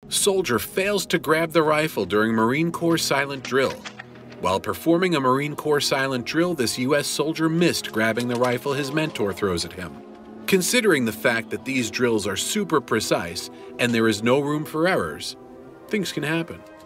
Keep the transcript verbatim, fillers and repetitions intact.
Soldier fails to grab the rifle during Marine Corps silent drill. While performing a Marine Corps silent drill, this U S soldier missed grabbing the rifle his mentor throws at him. Considering the fact that these drills are super precise and there is no room for errors, things can happen.